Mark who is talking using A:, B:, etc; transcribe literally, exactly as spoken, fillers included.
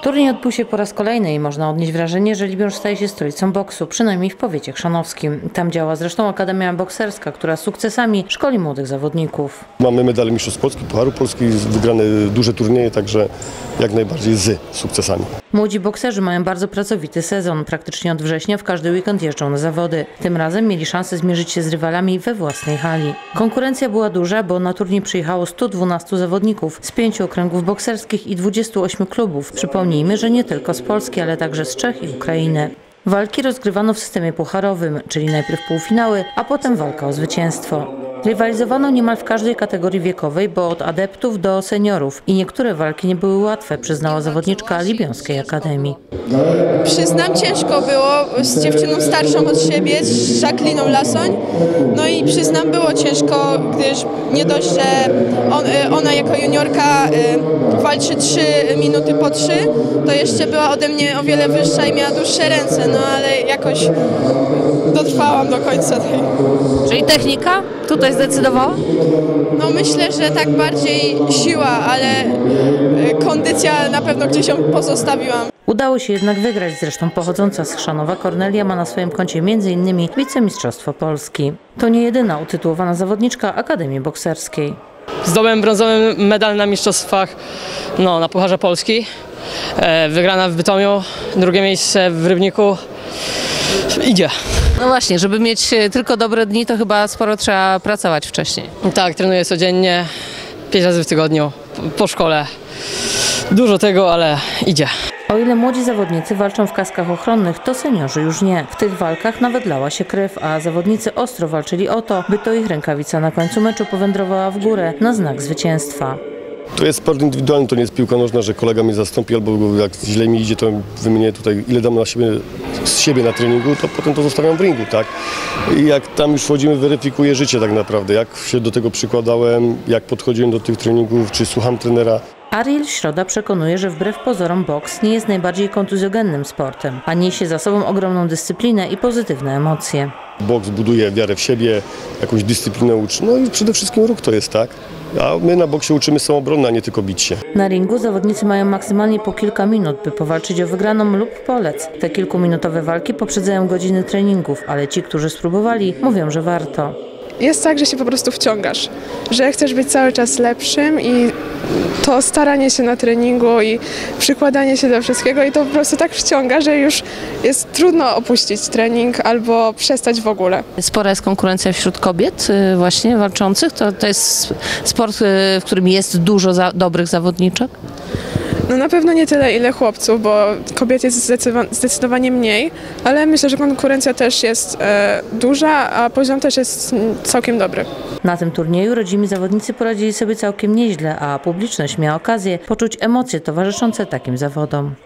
A: Turniej odbył się po raz kolejny i można odnieść wrażenie, że Libiąż staje się stolicą boksu, przynajmniej w powiecie chrzanowskim. Tam działa zresztą Akademia Bokserska, która sukcesami szkoli młodych zawodników.
B: Mamy medale Mistrzostw Polski, Pucharu Polski, wygrane duże turnieje, także jak najbardziej z sukcesami.
A: Młodzi bokserzy mają bardzo pracowity sezon. Praktycznie od września w każdy weekend jeżdżą na zawody. Tym razem mieli szansę zmierzyć się z rywalami we własnej hali. Konkurencja była duża, bo na turniej przyjechało stu dwunastu zawodników z pięciu okręgów bokserskich i dwudziestu ośmiu klubów. Przypomnijmy, że nie tylko z Polski, ale także z Czech i Ukrainy. Walki rozgrywano w systemie pucharowym, czyli najpierw półfinały, a potem walka o zwycięstwo. Rywalizowano niemal w każdej kategorii wiekowej, bo od adeptów do seniorów i niektóre walki nie były łatwe, przyznała zawodniczka Libiąskiej Akademii.
C: Przyznam, ciężko było z dziewczyną starszą od siebie, z Jacqueliną Lasoń. No i przyznam, było ciężko, gdyż nie dość, że on, ona jako juniorka walczy trzy minuty po trzy, to jeszcze była ode mnie o wiele wyższa i miała dłuższe ręce, no ale jakoś dotrwałam do końca tej.
A: Czyli technika tutaj zdecydowała?
C: No myślę, że tak bardziej siła, ale kondycja na pewno gdzieś ją pozostawiłam.
A: Udało się jednak wygrać, zresztą pochodząca z Chrzanowa Kornelia ma na swoim koncie między innymi wicemistrzostwo Polski. To nie jedyna utytułowana zawodniczka Akademii Bokserskiej.
D: Zdobyłem brązowy medal na mistrzostwach, no, na Pucharze Polski. Wygrana w Bytomiu, drugie miejsce w Rybniku. Idzie.
E: No właśnie, żeby mieć tylko dobre dni, to chyba sporo trzeba pracować wcześniej.
D: Tak, trenuję codziennie, pięć razy w tygodniu, po szkole. Dużo tego, ale idzie.
A: O ile młodzi zawodnicy walczą w kaskach ochronnych, to seniorzy już nie. W tych walkach nawet lała się krew, a zawodnicy ostro walczyli o to, by to ich rękawica na końcu meczu powędrowała w górę na znak zwycięstwa.
B: To jest sport indywidualny, to nie jest piłka nożna, że kolega mnie zastąpi albo jak źle mi idzie, to wymienię tutaj ile dam na siebie, z siebie na treningu, to potem to zostawiam w ringu, tak? I jak tam już wchodzimy, weryfikuję życie tak naprawdę, jak się do tego przykładałem, jak podchodziłem do tych treningów, czy słucham trenera.
A: Ariel Środa przekonuje, że wbrew pozorom boks nie jest najbardziej kontuzjogennym sportem, a niesie za sobą ogromną dyscyplinę i pozytywne emocje.
B: Boks buduje wiarę w siebie, jakąś dyscyplinę uczy, no i przede wszystkim ruch to jest, tak? A my na boksie uczymy samoobrony, a nie tylko bić się.
A: Na ringu zawodnicy mają maksymalnie po kilka minut, by powalczyć o wygraną lub polec. Te kilkuminutowe walki poprzedzają godziny treningów, ale ci, którzy spróbowali, mówią, że warto.
F: Jest tak, że się po prostu wciągasz, że chcesz być cały czas lepszym i to staranie się na treningu i przykładanie się do wszystkiego i to po prostu tak wciąga, że już jest trudno opuścić trening albo przestać w ogóle.
E: Spora jest konkurencja wśród kobiet właśnie walczących. To, to jest sport, w którym jest dużo za, dobrych zawodniczek.
F: No na pewno nie tyle, ile chłopców, bo kobiet jest zdecydowanie mniej, ale myślę, że konkurencja też jest e, duża, a poziom też jest całkiem dobry.
A: Na tym turnieju rodzimi zawodnicy poradzili sobie całkiem nieźle, a publiczność miała okazję poczuć emocje towarzyszące takim zawodom.